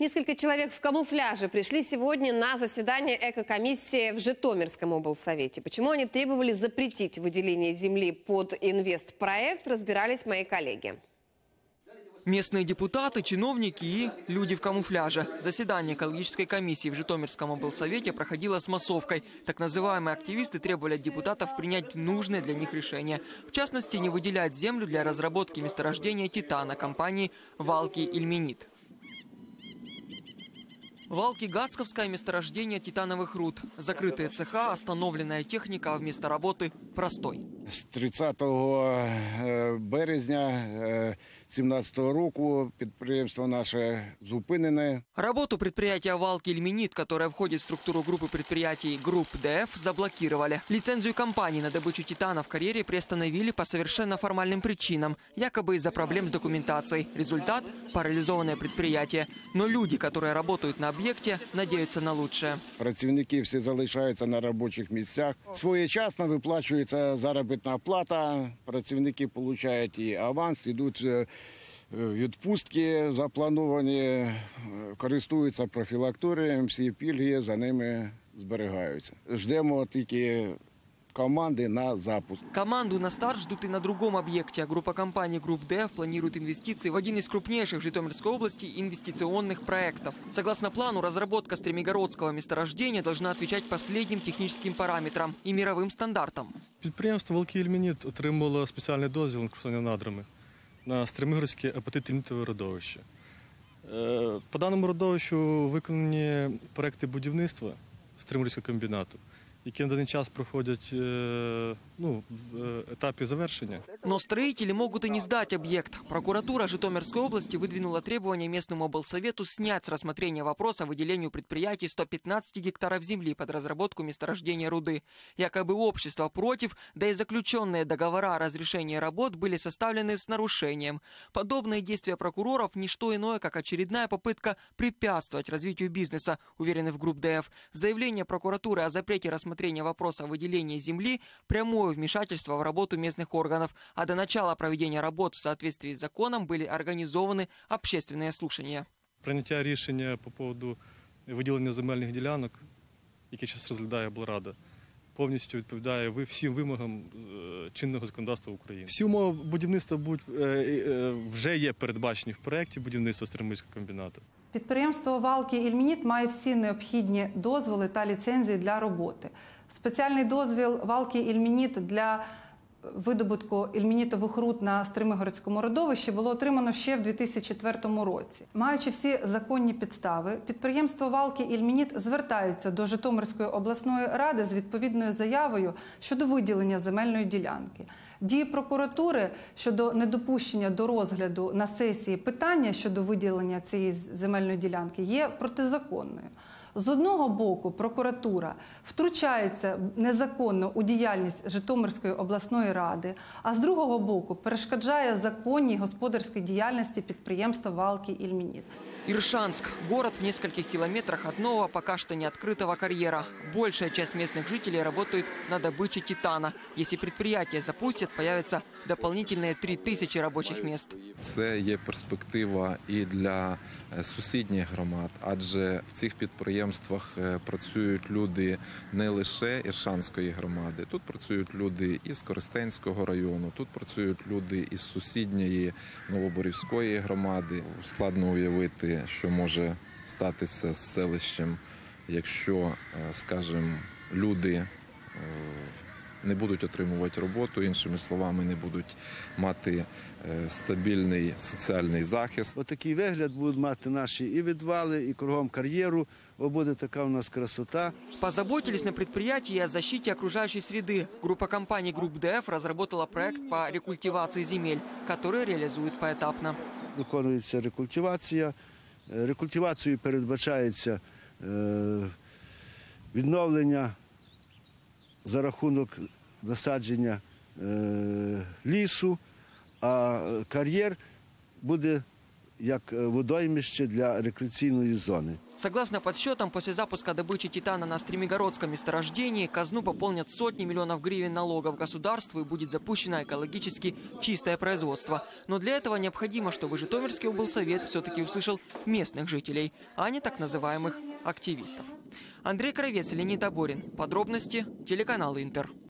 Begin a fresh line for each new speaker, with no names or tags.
Несколько человек в камуфляже пришли сегодня на заседание экокомиссии в Житомирском облсовете. Почему они требовали запретить выделение земли под инвестпроект, разбирались мои коллеги.
Местные депутаты, чиновники и люди в камуфляже. Заседание экологической комиссии в Житомирском облсовете проходило с массовкой. Так называемые активисты требовали от депутатов принять нужные для них решения. В частности, не выделять землю для разработки месторождения титана компании «Валки-Ильменит». Валки – гацковское месторождение титановых руд. Закрытые цеха, остановленная техника, а вместо работы – простой.
З 30 березня 2017 року підприємство наше зупинене.
Работу предприятия «Валки-Ильменит», которое входит в структуру группы предприятий «Групп ДФ», заблокировали. Лицензию компании на добычу титана в карьере приостановили по совершенно формальным причинам, якобы из-за проблем с документацией. Результат – парализованное предприятие. Но люди, которые работают на объекте, надеются на лучшее.
Працівники всі залишаються на робочих місцях. Своєчасно виплачується заробітна плата, працівники отримують і аванс, йдуть відпустки заплановані, користуються профілакторієм, всі пільги за ними зберігаються. Ждемо тільки команды на запуск.
Команду на старт ждут и на другом объекте. Группа компаний «Групп ДФ» планирует инвестиции в один из крупнейших в Житомирской области инвестиционных проектов. Согласно плану, разработка Стремигородского месторождения должна отвечать последним техническим параметрам и мировым стандартам.
Підприємство «Валки-Ільменит» отримало спеціальний дозвіл на користування надрами на Стремигородське апатит-ільменітове родовище. По даному родовищу виконані проекти будівництва Стремигородського комбінату, які на даний час проходять в етапі завершення.
Но строители могут и не сдать объект. Прокуратура Житомирской области выдвинула требование местному облсовету снять с рассмотрения вопроса о выделению предприятий 115 гектаров земли под разработку месторождения руды. Якобы общество против, да и заключенные договора о разрешении работ были составлены с нарушением. Подобные действия прокуроров – не что иное, как очередная попытка препятствовать развитию бизнеса, уверены в Групп ДФ. Заявление прокуратуры о запрете рассмотрения вопроса о выделении земли – прямое вмешательство в работу местных органов, а до начала проведения работ в соответствии с законом были организованы общественные слушания.
Прийняття рішення по поводу виділення земельних ділянок, які зараз розглядає облрада, повністю відповідає всім вимогам чинного законодавства України. Всі умови будівництва вже є передбачені в проєкті будівництва Стремигородського комбінату.
Підприємство «Валки-Ільменит» має всі необхідні дозволи та ліцензії для роботи. Спеціальний дозвіл «Валки-Ільменит» для видобутку ільменітових руд на Стремигородському родовищі було отримано ще в 2004 році. Маючи всі законні підстави, підприємство «Валки-Ільменит» звертається до Житомирської обласної ради з відповідною заявою щодо виділення земельної ділянки. Дії прокуратури щодо недопущення до розгляду на сесії питання щодо виділення цієї земельної ділянки є протизаконною. З одного боку, прокуратура втручається незаконно у діяльність Житомирської обласної ради, а з другого боку перешкоджає законній господарській діяльності підприємства «Валки-Ільменит».
Иршанск – город в нескольких километрах от нового, пока что не открытого карьера. Большая часть местных жителей работает на добыче титана. Если предприятие запустят, появятся дополнительные 3000 рабочих мест.
Це є перспектива і для сусідніх громад, адже в цих підприємствах працюють люди не лише Іршанської громади, тут працюють люди із Коростенського району, тут працюють люди із сусідньої Новоборівської громади. Складно уявити, що може статися з селищем, якщо, скажімо, люди не будуть отримувати роботу, іншими словами, не будуть мати стабільний соціальний захист.
Отакий вигляд будуть мати наші і відвали, і кругом кар'єру. Буде така у нас красота.
Позаботились на предприятии о защите окружающей среды. Группа компаний «Групп ДФ» разработала проект по рекультивации земель, который реализует поэтапно.
Виконується рекультивація. Рекультивацією передбачається відновлення за рахунок насадження лісу, а кар'єр буде як водоймище для рекреаційної зони.
Согласно подсчетам, после запуска добычи титана на Стремигородском месторождении казну пополнят сотни миллионов гривен налогов государству и будет запущено экологически чистое производство. Но для этого необходимо, чтобы Житомирский облсовет все-таки услышал местных жителей, а не так называемых активистов. Андрей Кровец, Леонид Аборин. Подробности телеканал Интер.